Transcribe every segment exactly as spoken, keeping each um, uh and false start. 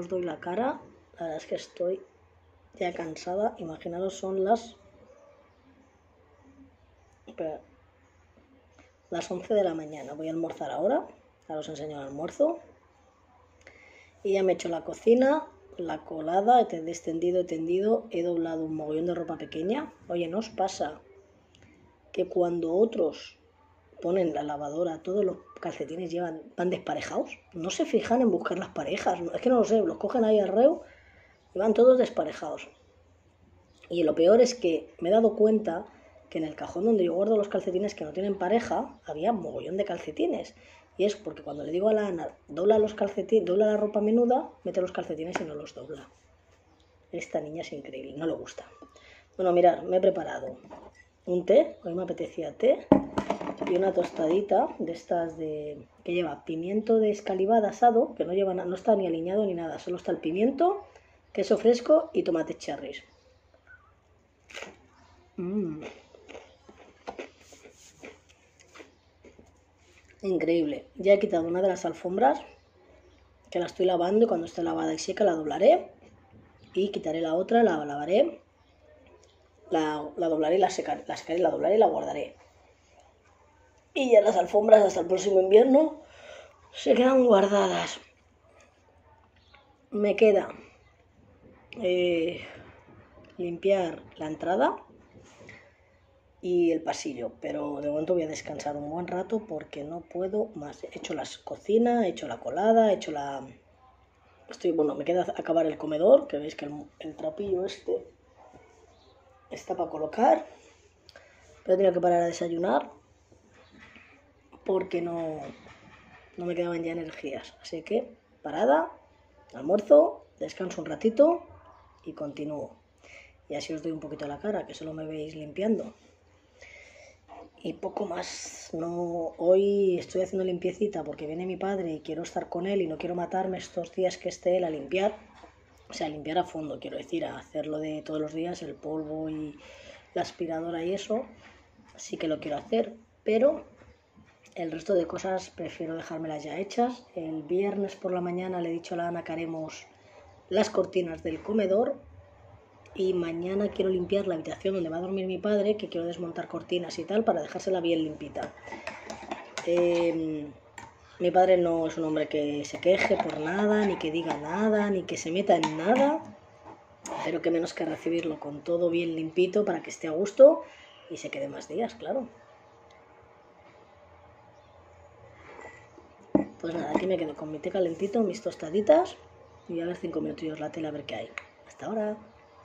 os doy la cara. La verdad es que estoy ya cansada. Imaginaros, son las... Espera. Las once de la mañana. Voy a almorzar ahora. Ahora os enseño el almuerzo. Y ya me he hecho la cocina, la colada, he descendido, he tendido, he doblado un mogollón de ropa pequeña. Oye, ¿no os pasa que cuando otros ponen la lavadora, todos los calcetines llevan, van desparejados? No se fijan en buscar las parejas, es que no lo sé, los cogen ahí al reo y van todos desparejados. Y lo peor es que me he dado cuenta que en el cajón donde yo guardo los calcetines que no tienen pareja, había un mogollón de calcetines. Y es porque cuando le digo a la Ana, dobla los calcetines, dobla la ropa menuda, mete los calcetines y no los dobla. Esta niña es increíble, no le gusta. Bueno, mirad, me he preparado un té, hoy me apetecía té, y una tostadita de estas de que lleva pimiento de escalivada asado, que no lleva, no está ni aliñado ni nada, solo está el pimiento, queso fresco y tomates cherries. Mmm. Increíble. Ya he quitado una de las alfombras, que la estoy lavando, y cuando esté lavada y seca la doblaré. Y quitaré la otra, la lavaré, la, la doblaré y la secaré, la secaré, la doblaré y la guardaré. Y ya las alfombras hasta el próximo invierno se quedan guardadas. Me queda eh, limpiar la entrada y el pasillo, pero de momento voy a descansar un buen rato porque no puedo más. He hecho la cocina, he hecho la colada, he hecho la... Estoy, bueno, me queda acabar el comedor, que veis que el, el trapillo este está para colocar. Pero he tenido que parar a desayunar porque no, no me quedaban ya energías. Así que parada, almuerzo, descanso un ratito y continúo. Y así os doy un poquito la cara, que solo me veis limpiando. Y poco más. No, hoy estoy haciendo limpiecita porque viene mi padre y quiero estar con él y no quiero matarme estos días que esté él a limpiar. O sea, a limpiar a fondo, quiero decir, a hacerlo de todos los días, el polvo y la aspiradora y eso. Sí que lo quiero hacer, pero el resto de cosas prefiero dejármelas ya hechas. El viernes por la mañana le he dicho a la Ana que haremos las cortinas del comedor. Y mañana quiero limpiar la habitación donde va a dormir mi padre, que quiero desmontar cortinas y tal para dejársela bien limpita. Eh, mi padre no es un hombre que se queje por nada, ni que diga nada, ni que se meta en nada, pero que menos que recibirlo con todo bien limpito para que esté a gusto y se quede más días, claro. Pues nada, aquí me quedo con mi té calentito, mis tostaditas y a ver cinco minutillos la tele a ver qué hay. Hasta ahora.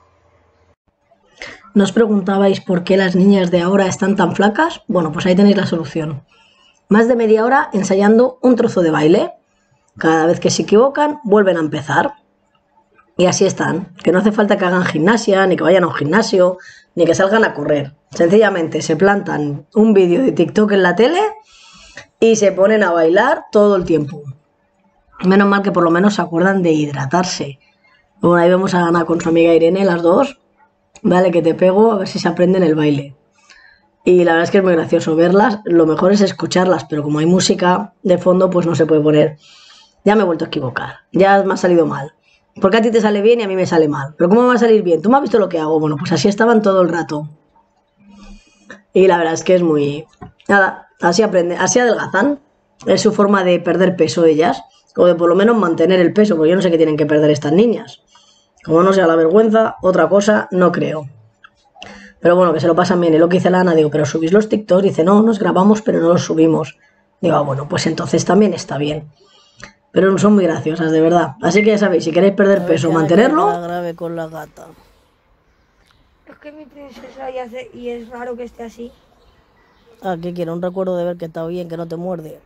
¿No os preguntabais por qué las niñas de ahora están tan flacas? Bueno, pues ahí tenéis la solución. Más de media hora ensayando un trozo de baile. Cada vez que se equivocan, vuelven a empezar. Y así están. Que no hace falta que hagan gimnasia, ni que vayan a un gimnasio, ni que salgan a correr. Sencillamente se plantan un vídeo de TikTok en la tele y se ponen a bailar todo el tiempo. Menos mal que por lo menos se acuerdan de hidratarse. Bueno, ahí vemos a Ana con su amiga Irene, las dos. Vale, que te pego, a ver si se aprenden el baile. Y la verdad es que es muy gracioso verlas. Lo mejor es escucharlas, pero como hay música de fondo, pues no se puede poner. Ya me he vuelto a equivocar. Ya me ha salido mal. Porque a ti te sale bien y a mí me sale mal. ¿Pero cómo me va a salir bien? ¿Tú me has visto lo que hago? Bueno, pues así estaban todo el rato. Y la verdad es que es muy... Nada, así aprenden, así adelgazan. Es su forma de perder peso ellas. O de por lo menos mantener el peso, porque yo no sé qué tienen que perder estas niñas. Como no sea la vergüenza, otra cosa, no creo. Pero bueno, que se lo pasan bien. Y lo que dice la Ana, digo, pero subís los TikToks. Dice, no, nos grabamos, pero no los subimos. Digo, ah, bueno, pues entonces también está bien. Pero son muy graciosas, de verdad. Así que ya sabéis, si queréis perder peso o mantenerlo... grave con la gata. Es que mi princesa y, hace, y es raro que esté así. Ah, ¿qué quiere? Un recuerdo de ver que está bien, que no te muerde.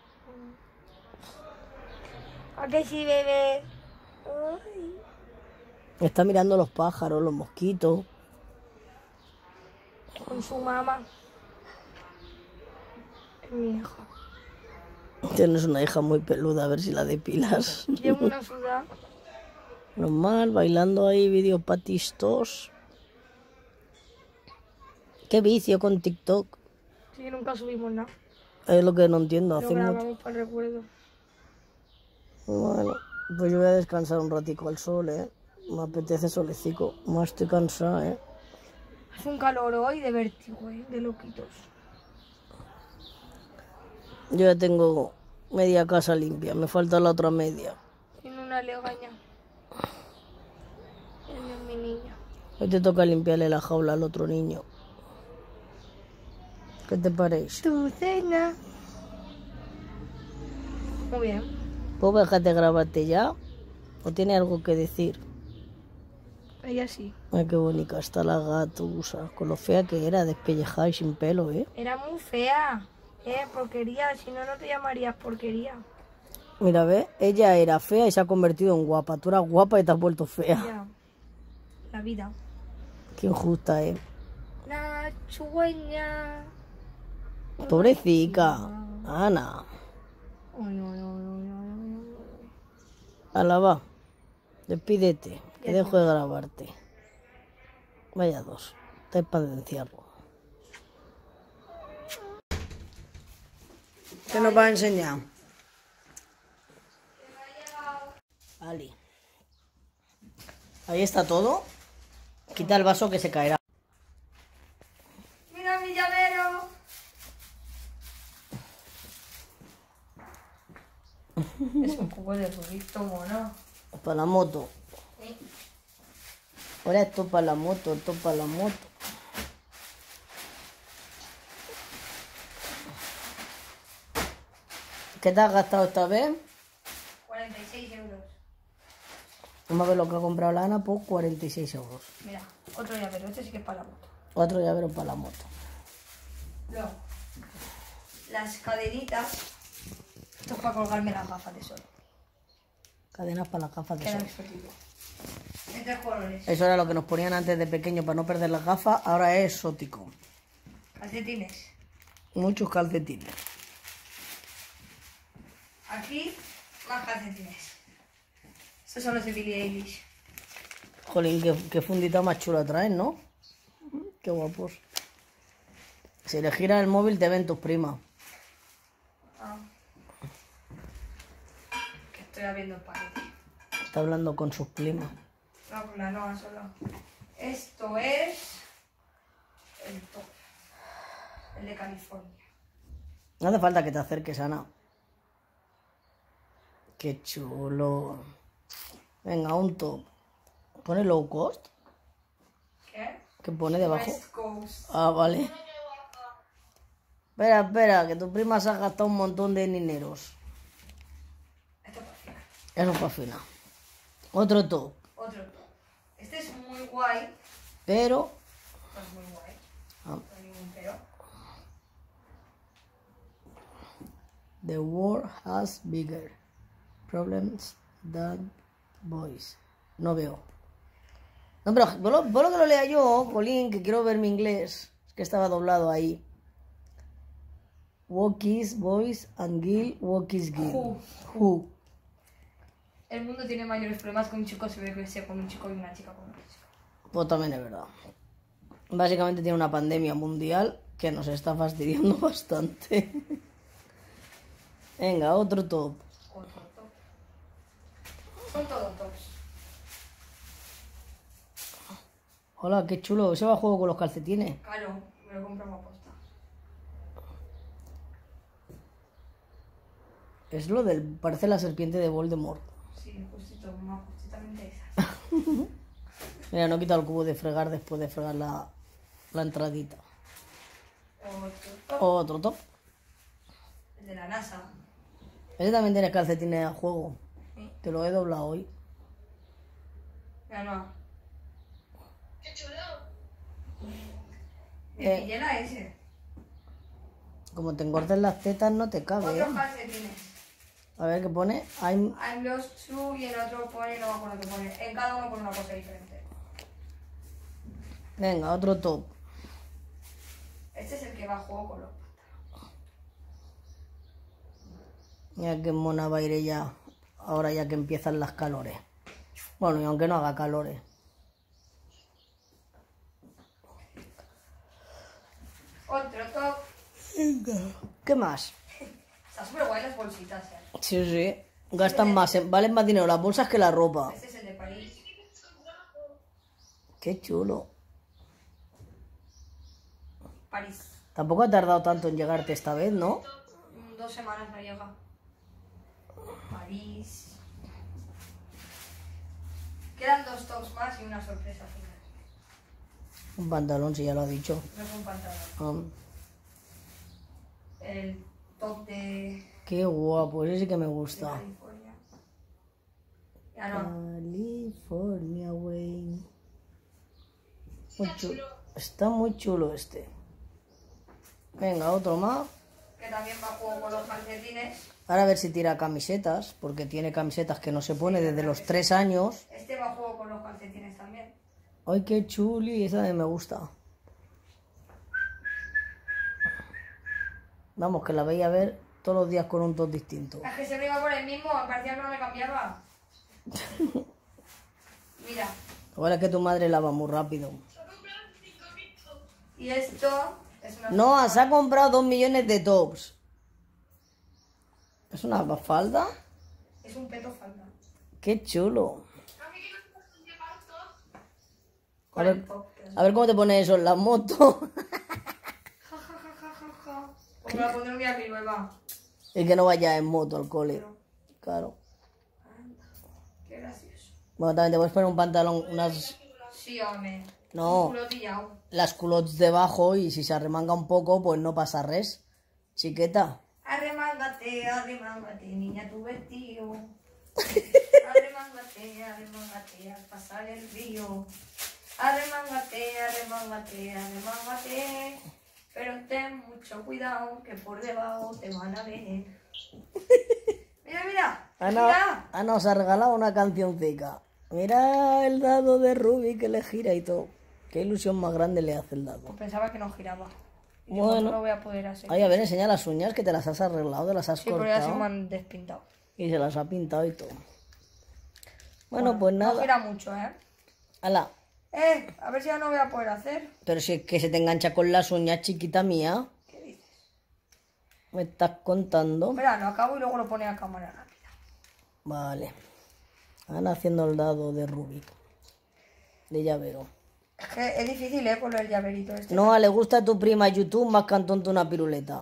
¿A qué sí, bebé? Ay. Está mirando los pájaros, los mosquitos. Con su mamá. Es mi hija. Tienes una hija muy peluda, a ver si la depilas. Llevo una sudada. Normal, bailando ahí vídeos patistos. Qué vicio con TikTok. Sí, nunca subimos nada. Es lo que no entiendo. Lo Hace grabamos mucho... para el recuerdo. Bueno. Pues yo voy a descansar un ratico al sol, ¿eh? Me apetece solecico. Más estoy cansada, ¿eh? Hace un calor hoy de vértigo, ¿eh? De loquitos. Yo ya tengo media casa limpia, me falta la otra media. Tiene una legaña. Tiene mi niña. Hoy te toca limpiarle la jaula al otro niño. ¿Qué te parece? Tu cena. Muy bien. ¿Puedo dejarte grabarte ya? ¿O tiene algo que decir? Ella sí. Ay, qué bonita está la gatusa. Con lo fea que era, despellejada y sin pelo, ¿eh? Era muy fea. Eh, porquería. Si no, no te llamarías porquería. Mira, ve, ella era fea y se ha convertido en guapa. Tú eras guapa y te has vuelto fea. Ya. La vida. Qué injusta, ¿eh? La chugüeña. Pobrecita. Ana. Ay, ay, ay, ay, ay, ay. Ala, va. Despídete, que Ya dejo de grabarte. Vaya dos. Estáis para denunciarlo. ¿Qué nos va a enseñar? Ali. Ahí está todo. Quita el vaso que se caerá. Mira mi llavero. Es un poco de ruido, mono. Para la moto. Sí. Ahora esto para la moto, esto para la moto. ¿Qué te has gastado esta vez? cuarenta y seis euros. Vamos a ver lo que ha comprado la Ana por cuarenta y seis euros. Mira, otro llavero. Este sí que es para la moto. Otro llavero para la moto. Luego, las cadenitas. Esto es para colgarme las gafas de sol. Cadenas para las gafas de Queda sol. exótico. En tres colores. Eso era lo que nos ponían antes de pequeño para no perder las gafas. Ahora es exótico. Calcetines. Muchos calcetines. Aquí, más calcetines. Estos son los de Billie Eilish. Jolín, qué, qué fundita más chula traen, ¿no? Qué guapos. Si le giras el móvil te ven tus primas. Ah. Que estoy abriendo el paquete. Está hablando con sus primas. No, con la no, solo. Esto es el top. El de California. No hace falta que te acerques, Ana. Qué chulo. Venga, un top. ¿Pone low cost? ¿Qué? ¿Qué pone debajo? West Coast. Ah, vale. Espera, espera, que tu prima se ha gastado un montón de dineros. Esto es para final. Eso es para final. Otro top. Otro top. Este es muy guay. Pero... No es muy guay. ah, No hay ningún pero. the world has bigger problems than boys. No veo. No, pero vos lo, vos lo que lo lea yo, Colín, que quiero ver mi inglés. Es que estaba doblado ahí. Walkies, boys, and Gil, walkies, Gil. Who. Who. El mundo tiene mayores problemas que un chico se ve que sea con un chico y una chica con una chica. Pues también es verdad. Básicamente tiene una pandemia mundial que nos está fastidiando bastante. Venga, otro top. Otro top. Son todos tops. Hola, qué chulo. Ese va a juego con los calcetines. Claro, me lo compro a posta. Es lo del... Parece la serpiente de Voldemort. Sí, justito, más justamente esas. Mira, no he quitado el cubo de fregar después de fregar la, la entradita. Otro top. Otro top. El de la NASA. Ese también tiene calcetines a juego. Sí. Te lo he doblado hoy. Mira, no. ¡Qué chulo! Me Eh. pillé la S. Como te engordes las tetas no te cabe, ¿eh? Otros calcetines. A ver qué pone. I'm... I'm lost too y el otro pone, no me acuerdo qué pone. En cada uno pone una cosa diferente. Venga, otro top. Este es el que va a juego con los pantalones. Mira qué mona va a ir ella ahora ya que empiezan las calores. Bueno, y aunque no haga calores. Otro top. ¿Qué más? Está súper guay las bolsitas, eh. Sí, sí. Gastan más, en- valen más dinero las bolsas que la ropa. Este es el de París. Qué chulo. París. Tampoco ha tardado tanto en llegarte esta vez, ¿no? Mm, Dos semanas no llega. París. Quedan dos tops más y una sorpresa final. Un pantalón, si ya lo ha dicho. No es un pantalón. Ah, El top de, qué guapo, ese sí que me de gusta. California. Ya no. California, güey. Muy chulo. Está muy chulo este. Venga, otro más. Que también va a juego con los calcetines. Ahora a ver si tira camisetas, porque tiene camisetas que no se pone desde los tres años. Este va a juego con los calcetines también. Ay, qué chuli, esa también me gusta. Vamos, que la veía a ver todos los días con un top distinto. Es que siempre iba por el mismo, me parecía que no me cambiaba. Mira, Ahora es que tu madre lava muy rápido. y esto es una... No, se ha comprado dos millones de tops. ¿Es una falda? Es un peto falda. Qué chulo. A Con el ver, top. a ver cómo te pones eso en la moto. Ja, ja, ja, ja, ja, ja. Pues me la pondré un día que llueva. Y que no vaya en moto al cole. Pero, Claro. anda, qué gracioso. Bueno, también te puedes poner un pantalón, unas... Sí, hombre. No. Un culotillao. las culottes debajo y si se arremanga un poco, pues no pasa res. Chiqueta. Arremángate, arremángate, niña, tu vestido. Arremángate, arremángate, al pasar el río. Arremángate, arremángate, arremángate. Pero ten mucho cuidado, que por debajo te van a ver. Mira, mira. Ana, Mira. Ana os ha regalado una cancioncica. Mira el dado de Ruby que le gira y todo. Qué ilusión más grande le hace el dado. Pensaba que no giraba. Y digo, Bueno. no lo voy a poder hacer. Ay, a ver, enseña las uñas que te las has arreglado, te las has Sí, pero ya se me cortado. han despintado. Y se las ha pintado y todo. Bueno, pues No nada. gira mucho, ¿eh? Ala. Eh, a ver si ya no voy a poder hacer. Pero si es que se te engancha con las uñas, chiquita mía. ¿Qué dices? Me estás contando. Mira, lo acabo y luego lo pone a cámara rápida. Vale. Ana haciendo el dado de Rubik. De llavero. Es que es difícil, ¿eh? Con lo del llaverito este. No, le gusta a tu prima YouTube más que a un tonto una piruleta.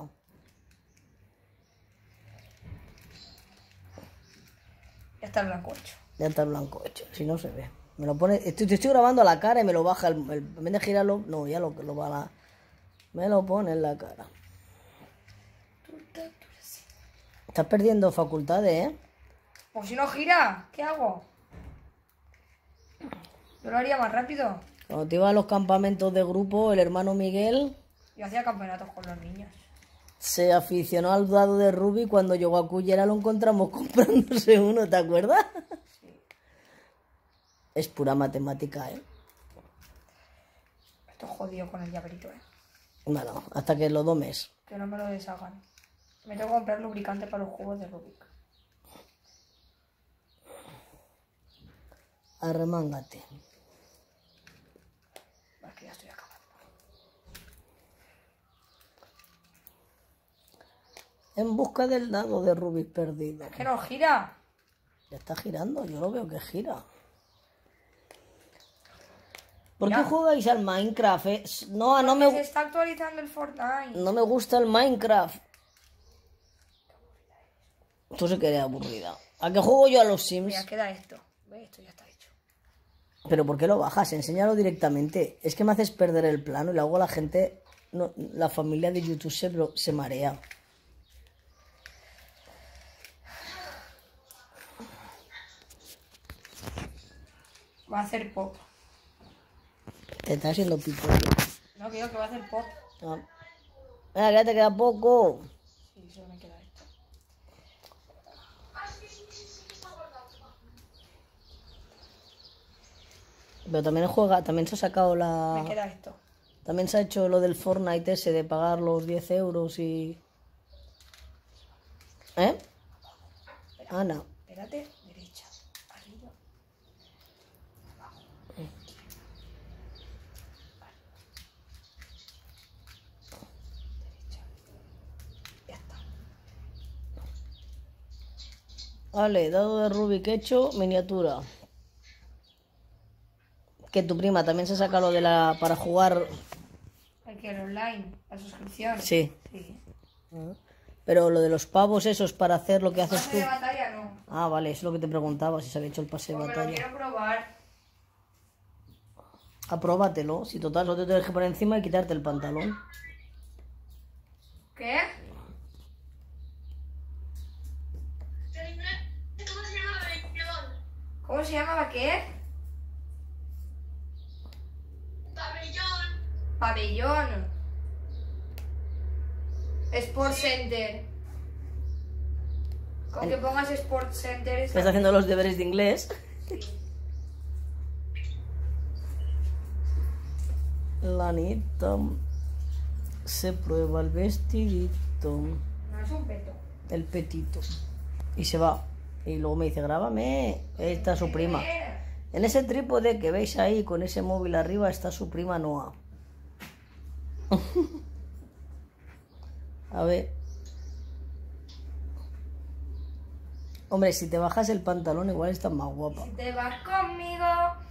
Ya está el blanco hecho. Ya está el blanco hecho, si no se ve. Me lo pone, estoy, te estoy grabando a la cara y me lo baja, el, el- en vez de girarlo, no, ya lo, lo va a la, me lo pone en la cara. Estás perdiendo facultades, ¿eh? Pues si no gira, ¿qué hago? Yo lo haría más rápido. Cuando te iba a los campamentos de grupo, el hermano Miguel Yo hacía campeonatos con los niños. se aficionó al dado de Ruby. Cuando llegó a Cullera lo encontramos comprándose uno, ¿te acuerdas? Es pura matemática, ¿eh? Estoy jodido con el llaverito, ¿eh? Bueno, hasta que lo domes. Que no me lo deshagan. Me tengo que comprar lubricante para los juegos de Rubik. Arremángate. Es que ya estoy acabando. En busca del dado de Rubik perdido. ¿Que no gira? Ya está girando, yo lo veo que gira. ¿Por qué Mira. jugáis al Minecraft? eh? No, no Se me, está actualizando el Fortnite. no me gusta el Minecraft. Tú sí que eres aburrida. ¿A qué juego yo a los Sims? Mira, queda esto. ¿Ves? Esto ya está hecho. ¿Pero por qué lo bajas? Enséñalo directamente. Es que me haces perder el plano y luego la gente, no, la familia de YouTube se, blo- se marea. Va a hacer pop. Te está haciendo pico. No, quiero que va a hacer pop. Ah. Venga, que ya te queda poco. Sí, solo me queda esto. Pero también juega, también se ha sacado Me la... queda esto. También se ha hecho lo del Fortnite ese de pagar los diez euros y... ¿Eh? Ana. Espérate, derecha, arriba. Derecha. Ya está. Vale, dado de Rubik hecho, miniatura. Que tu prima también se saca lo de la... para jugar... Hay que ir online, la suscripción. Sí. Sí. Pero lo de los pavos esos para hacer lo que haces Pase tú... de batalla no. Ah, vale, eso es lo que te preguntaba, si se había hecho el pase de Pues me lo batalla. quiero probar. Apróbatelo, si total, solo te tienes que poner encima y quitarte el pantalón. ¿Qué? Pero inglés, ¿cómo se llama pabellón? ¿Cómo se llamaba qué? Pabellón. Pabellón. Sport Center. Con que pongas Sport Center está- Estás haciendo los deberes de inglés. La Anita se prueba el vestidito, No es un peto. el petito. Y se va. Y luego me dice, grábame. Ahí está su prima. Eh, En ese trípode que veis ahí con ese móvil arriba está su prima Noa. A ver. Hombre, si te bajas el pantalón igual estás más guapa. Si te vas conmigo.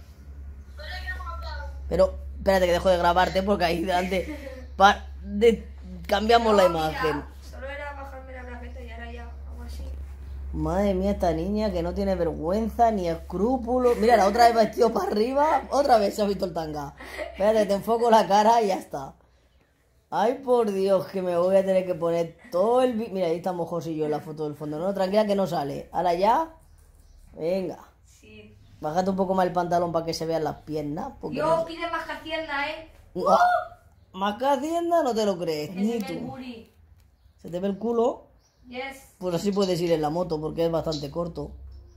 Pero espérate que dejo de grabarte porque ahí delante pa- de- cambiamos la No, imagen. mira, solo era bajarme la bragueta y ahora ya hago así. Madre mía, esta niña que no tiene vergüenza ni escrúpulos. Mira, la otra vez vestido para arriba, otra vez se ha visto el tanga. Espérate, te enfoco la cara y ya está. Ay, por Dios, que me voy a tener que poner todo el... vi- Mira, ahí estamos José y yo en la foto del fondo. No, tranquila que no sale. Ahora ya. Venga. Sí. Bájate un poco más el pantalón para que se vean las piernas. Porque Yo no- pide más que Hacienda, ¿eh? No, más que Hacienda no te lo crees, Que ni se ve el tú. booty. Se te ve el culo, Yes. pues así puedes ir en la moto porque es bastante corto.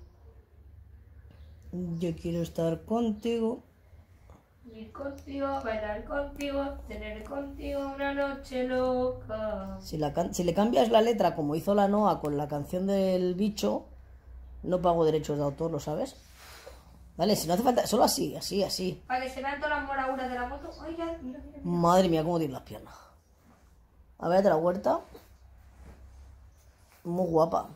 Yo quiero estar contigo. Ir contigo, bailar contigo, tener contigo una noche loca. Si, la can- si le cambias la letra como hizo la Noa con la canción del bicho, no pago derechos de autor, ¿lo sabes? Vale, si no hace falta, solo así, así, así. Para que se vean todas las moraduras de la moto. Ay, ya, mira, mira. Madre mía, cómo tiene las piernas. A ver, de la huerta. Muy guapa.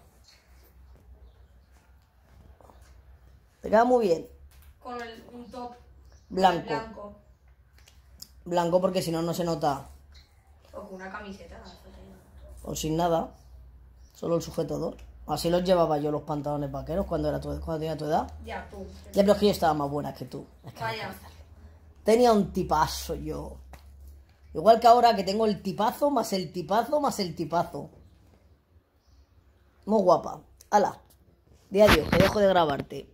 Te queda muy bien. Con el, un top Blanco. blanco. Blanco porque si no, no se nota. O con una camiseta. O sin nada. Solo el sujetador. Así los llevaba yo los pantalones vaqueros cuando, era tu, cuando tenía tu edad. Ya, tú. Ya, pero es que yo estaba más buena que tú. Es que Vaya. tenía un tipazo yo. Igual que ahora que tengo el tipazo, más el tipazo, más el tipazo. Muy guapa. Hala. Di adiós, que dejo de grabarte.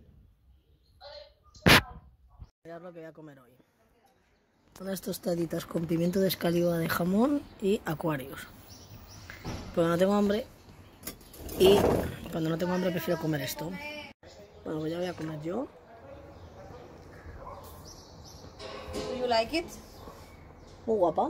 Mirad lo que voy a comer hoy. Unas tostaditas con pimiento de escaliva de jamón y acuarios. Porque no tengo hambre. Y cuando no tengo hambre prefiero comer esto. Bueno, pues ya voy a comer yo. Do you like it? Muy guapa.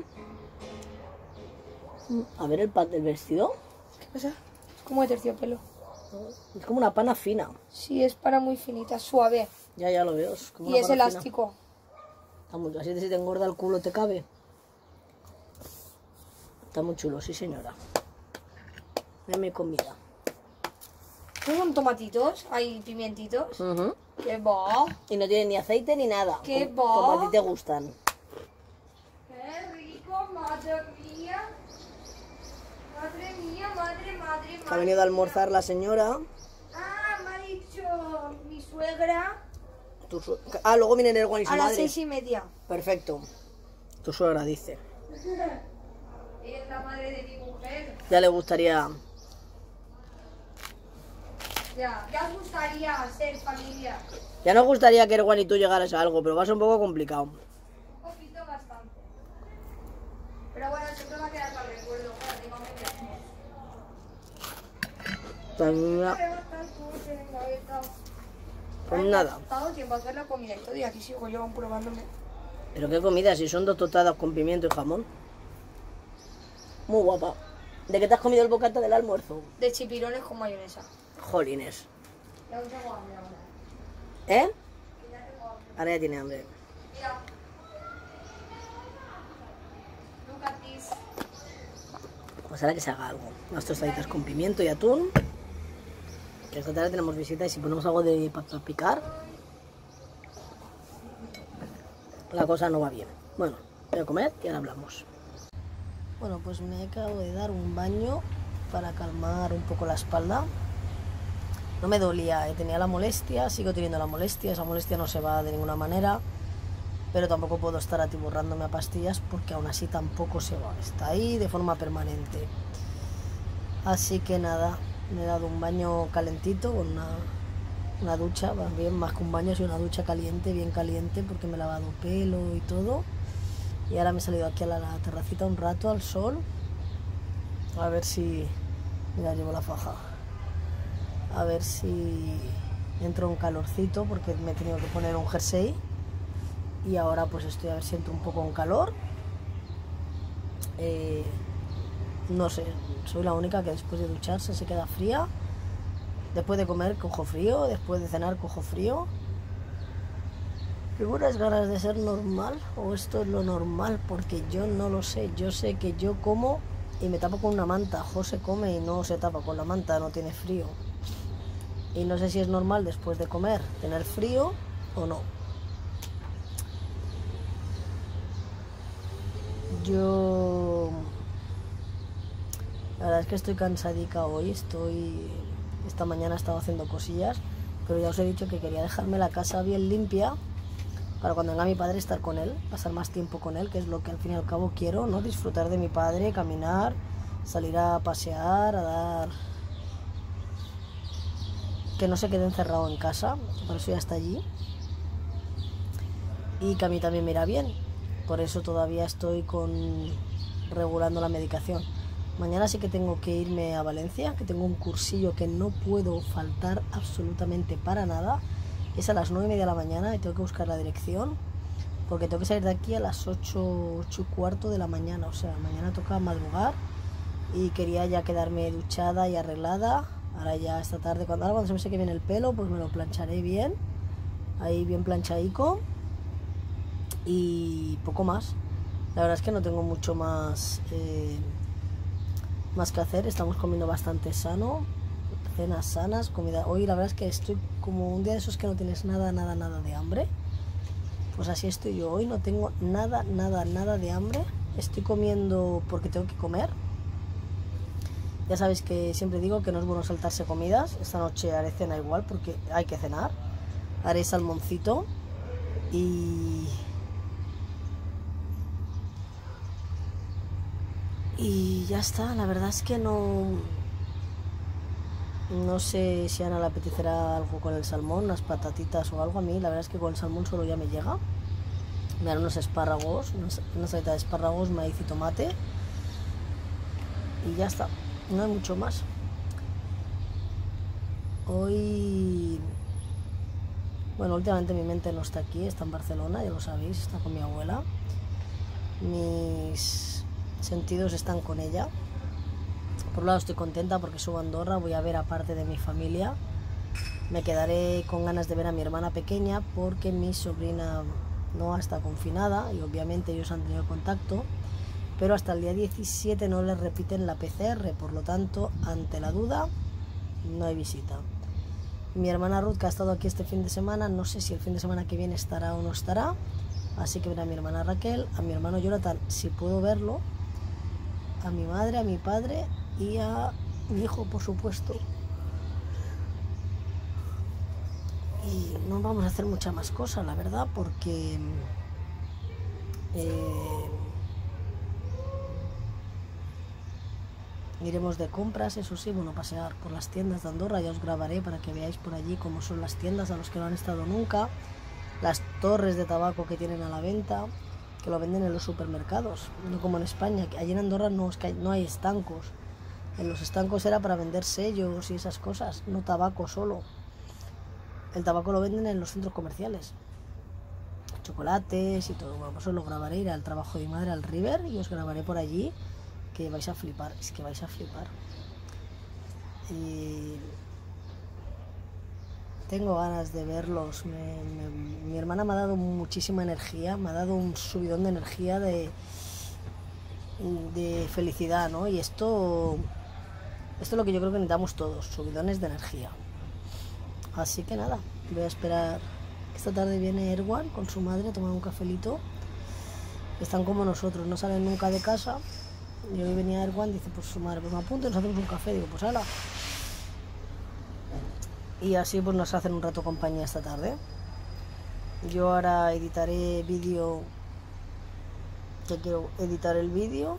Mm, A ver el, pa- el vestido. ¿Qué pasa? Es como de terciopelo. Es como una pana fina. Sí, es para muy finita, suave. Ya, ya lo veo. Es como Y una es pana fina. elástico. Está muy, así si te engorda el culo te cabe. Está muy chulo, sí señora. Mira mi comida. Son tomatitos, hay pimientitos. Ujú. ¡Qué va! Y no tiene ni aceite ni nada. ¡Qué como, como a va! ti te gustan. ¡Qué rico, madre mía! Madre mía, madre, madre, Ha madre. venido a almorzar la señora. Ah, me ha dicho mi suegra Tu sue- Ah, luego viene Erwan y su a las madre. seis y media. Perfecto. Tu suegra dice. Ella es la madre de mi mujer. Ya le gustaría. Ya, ya os gustaría ser familia. Ya nos gustaría que Erwan y tú llegaras a algo, pero va a ser un poco complicado. Un poquito bastante. Pero bueno, siempre va a quedar para el recuerdo. Bueno, digo, Pues Pues nada. Ha dado tiempo a hacer la comida y todo, y aquí sigo yo probándome. Pero qué comida, si son dos tostadas con pimiento y jamón. Muy guapa. ¿De qué te has comido el bocata del almuerzo? De chipirones con mayonesa. Jolines. Ya no tengo hambre ahora. ¿Eh? Ahora ya tiene hambre. Mira. Look at this. Pues ahora que se haga algo. Unas tostaditas con pimiento y atún. Que esta tarde tenemos visita y si ponemos algo de para picar, la cosa no va bien. Bueno, voy a comer y ahora hablamos. Bueno, pues me acabo de dar un baño para calmar un poco la espalda. No me dolía, ¿eh? Tenía la molestia, sigo teniendo la molestia, esa molestia no se va de ninguna manera, pero tampoco puedo estar atiborrándome a pastillas porque aún así tampoco se va, está ahí de forma permanente. Así que nada, me he dado un baño calentito, con una, una ducha, más bien más que un baño, es una ducha caliente, bien caliente, porque me he lavado pelo y todo. Y ahora me he salido aquí a la, la terracita un rato al sol, a ver si... Mira, llevo la faja. A ver si entro en calorcito, porque me he tenido que poner un jersey. Y ahora pues estoy a ver si entro un poco en calor. Eh, no sé, soy la única que después de ducharse se queda fría. Después de comer cojo frío, después de cenar cojo frío. Tengo unas ganas de ser normal, o esto es lo normal, porque yo no lo sé. Yo sé que yo como y me tapo con una manta. José come y no se tapa con la manta, no tiene frío. Y no sé si es normal después de comer tener frío o no. Yo... La verdad es que estoy cansadica hoy, estoy... Esta mañana he estado haciendo cosillas, pero ya os he dicho que quería dejarme la casa bien limpia para cuando venga mi padre estar con él, pasar más tiempo con él, que es lo que al fin y al cabo quiero, ¿no? Disfrutar de mi padre, caminar, salir a pasear, a dar... Que no se quede encerrado en casa, por eso ya está allí. Y que a mí también me irá bien, por eso todavía estoy con regulando la medicación. Mañana sí que tengo que irme a Valencia, que tengo un cursillo que no puedo faltar absolutamente para nada. Es a las nueve y media de la mañana y tengo que buscar la dirección, porque tengo que salir de aquí a las ocho, ocho y cuarto de la mañana. O sea, mañana toca madrugar y quería ya quedarme duchada y arreglada. Ahora ya esta tarde, cuando, ahora cuando se me seque bien el pelo, pues me lo plancharé bien, ahí bien planchadico y poco más. La verdad es que no tengo mucho más, eh, más que hacer. Estamos comiendo bastante sano, cenas sanas, comida. Hoy la verdad es que estoy como un día de esos que no tienes nada, nada, nada de hambre. Pues así estoy yo hoy, no tengo nada, nada, nada de hambre. Estoy comiendo porque tengo que comer. Ya sabéis que siempre digo que no es bueno saltarse comidas. Esta noche haré cena igual porque hay que cenar. Haré salmoncito y... Y ya está. La verdad es que no... No sé si a Ana le apetecerá algo con el salmón, unas patatitas o algo. A mí la verdad es que con el salmón solo ya me llega. Me haré unos espárragos, una salita de espárragos, maíz y tomate. Y ya está. No hay mucho más. Hoy, bueno, últimamente mi mente no está aquí, está en Barcelona, ya lo sabéis, está con mi abuela. Mis sentidos están con ella. Por un lado estoy contenta porque subo a Andorra, voy a ver a parte de mi familia. Me quedaré con ganas de ver a mi hermana pequeña porque mi sobrina no está confinada y obviamente ellos han tenido contacto. Pero hasta el día diecisiete no les repiten la P C R, por lo tanto, ante la duda, no hay visita. Mi hermana Ruth, que ha estado aquí este fin de semana, no sé si el fin de semana que viene estará o no estará, así que verá a mi hermana Raquel, a mi hermano Jonathan, si puedo verlo, a mi madre, a mi padre y a mi hijo, por supuesto. Y no vamos a hacer mucha más cosa, la verdad, porque... Eh, iremos de compras, eso sí, bueno, pasear por las tiendas de Andorra, ya os grabaré para que veáis por allí cómo son las tiendas a los que no han estado nunca, las torres de tabaco que tienen a la venta, que lo venden en los supermercados, no como en España, que allí en Andorra no, no hay estancos, en los estancos era para vender sellos y esas cosas, no tabaco solo, el tabaco lo venden en los centros comerciales, chocolates y todo. Bueno, pues os lo grabaré, iré al trabajo de mi madre al River y os grabaré por allí, que vais a flipar, es que vais a flipar. Y tengo ganas de verlos. Me, me, mi hermana me ha dado muchísima energía, me ha dado un subidón de energía, de, de felicidad, ¿no? Y esto, esto es lo que yo creo que necesitamos todos, subidones de energía. Así que nada, voy a esperar. Esta tarde viene Erwan con su madre a tomar un cafelito. Están como nosotros, no salen nunca de casa. Y hoy venía Erwan, dice pues su madre, pues me apunto y nos hacemos un café. Digo, pues hala. Y así pues nos hacen un rato compañía esta tarde. Yo ahora editaré vídeo, que quiero editar el vídeo.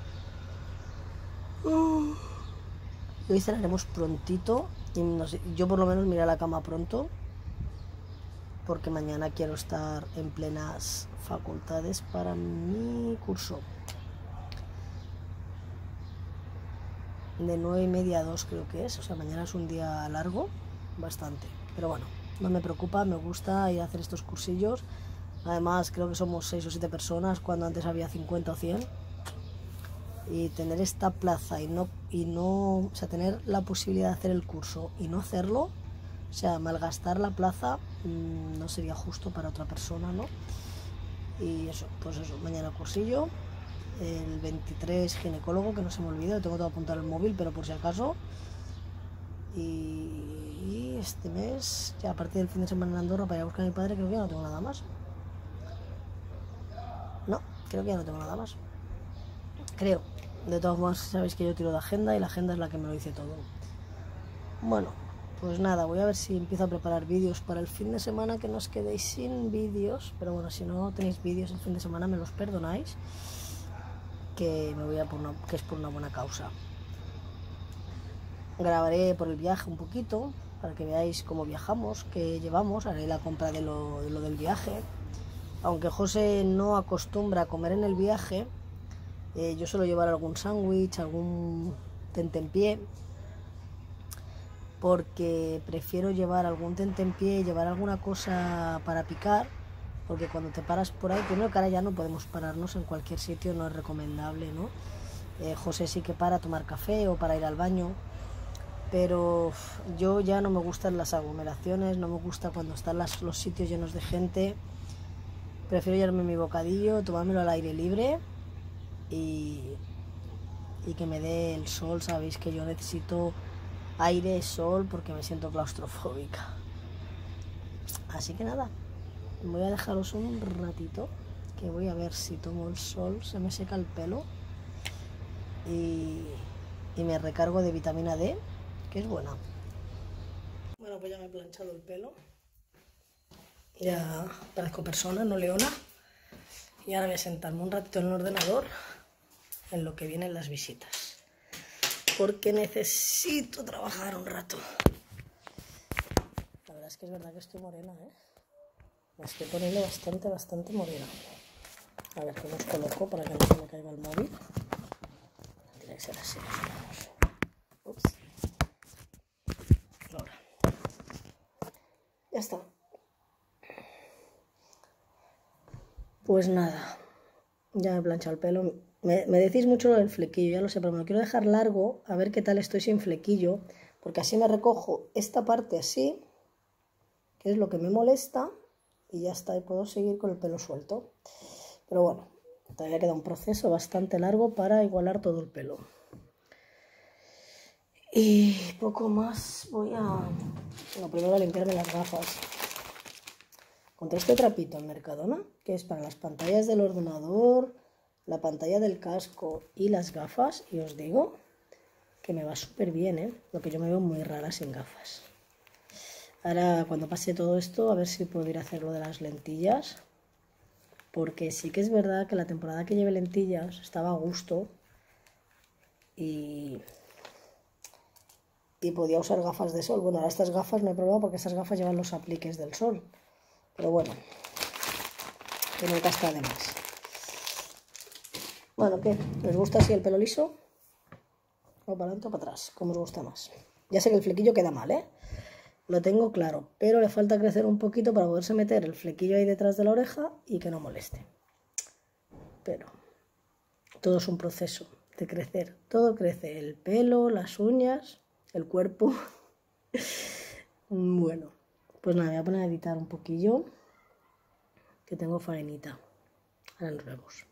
Uh, y hoy cenaremos prontito. Y no sé, yo por lo menos me iré a la cama pronto, porque mañana quiero estar en plenas facultades para mi curso. De nueve y media a dos creo que es, o sea, mañana es un día largo, bastante. Pero bueno, no me preocupa, me gusta ir a hacer estos cursillos. Además, creo que somos seis o siete personas, cuando antes había cincuenta o cien. Y tener esta plaza y no, y no, o sea, tener la posibilidad de hacer el curso y no hacerlo, o sea, malgastar la plaza mmm, no sería justo para otra persona, ¿no? Y eso, pues eso, mañana cursillo, el veintitrés ginecólogo, que no se me olvide, tengo todo apuntado en el móvil, pero por si acaso. Y, y este mes, ya a partir del fin de semana en Andorra para ir a buscar a mi padre, creo que ya no tengo nada más. No, creo que ya no tengo nada más. Creo. De todos modos, sabéis que yo tiro de agenda y la agenda es la que me lo dice todo. Bueno, pues nada, voy a ver si empiezo a preparar vídeos para el fin de semana, que no os quedéis sin vídeos. Pero bueno, si no tenéis vídeos el fin de semana, me los perdonáis, que me voy a por una, que es por una buena causa. Grabaré por el viaje un poquito, para que veáis cómo viajamos, qué llevamos. Haré la compra de lo, de lo del viaje. Aunque José no acostumbra a comer en el viaje, Eh, yo suelo llevar algún sándwich, algún tentempié, porque prefiero llevar algún tentempié, llevar alguna cosa para picar, porque cuando te paras por ahí, primero que ahora ya no podemos pararnos en cualquier sitio, no es recomendable, ¿no? Eh, José sí que para tomar café o para ir al baño, pero uf, yo ya no me gustan las aglomeraciones, no me gusta cuando están las, los sitios llenos de gente. Prefiero llevarme mi bocadillo, tomármelo al aire libre. Y, y que me dé el sol. Sabéis que yo necesito aire, sol, porque me siento claustrofóbica. Así que nada, voy a dejaros un ratito, que voy a ver si tomo el sol, se me seca el pelo y, y me recargo de vitamina D, que es buena. Bueno, pues ya me he planchado el pelo, ya parezco persona, no leona. Y ahora voy a sentarme un ratito en el ordenador, en lo que vienen las visitas, porque necesito trabajar un rato. La verdad es que es verdad que estoy morena, ¿eh? Me estoy poniendo bastante, bastante morena. A ver, ¿cómo os coloco para que no se me caiga el móvil? Tiene que ser así, más o menos. Ups. Ahora. Ya está. Pues nada, ya me he planchado el pelo. Me, me decís mucho lo del flequillo, ya lo sé, pero me lo quiero dejar largo, a ver qué tal estoy sin flequillo, porque así me recojo esta parte así, que es lo que me molesta, y ya está, y puedo seguir con el pelo suelto. Pero bueno, todavía queda un proceso bastante largo para igualar todo el pelo. Y poco más, voy a... Bueno, primero a limpiarme las gafas. Encontré este trapito en Mercadona, que es para las pantallas del ordenador, la pantalla del casco y las gafas, y os digo que me va súper bien, ¿eh? Lo que yo me veo muy rara sin gafas. Ahora, cuando pase todo esto, a ver si puedo ir a hacer lo de las lentillas, porque sí que es verdad que la temporada que llevé lentillas estaba a gusto y, y podía usar gafas de sol. Bueno, ahora estas gafas no he probado porque estas gafas llevan los apliques del sol, pero bueno, que nunca está de más. Bueno, ¿qué? ¿Les gusta así el pelo liso? O para adelante o para atrás, como os gusta más. Ya sé que el flequillo queda mal, ¿eh? Lo tengo claro, pero le falta crecer un poquito para poderse meter el flequillo ahí detrás de la oreja y que no moleste. Pero todo es un proceso de crecer. Todo crece, el pelo, las uñas, el cuerpo. Bueno, pues nada, me voy a poner a editar un poquillo, que tengo faenita. Ahora nos vemos.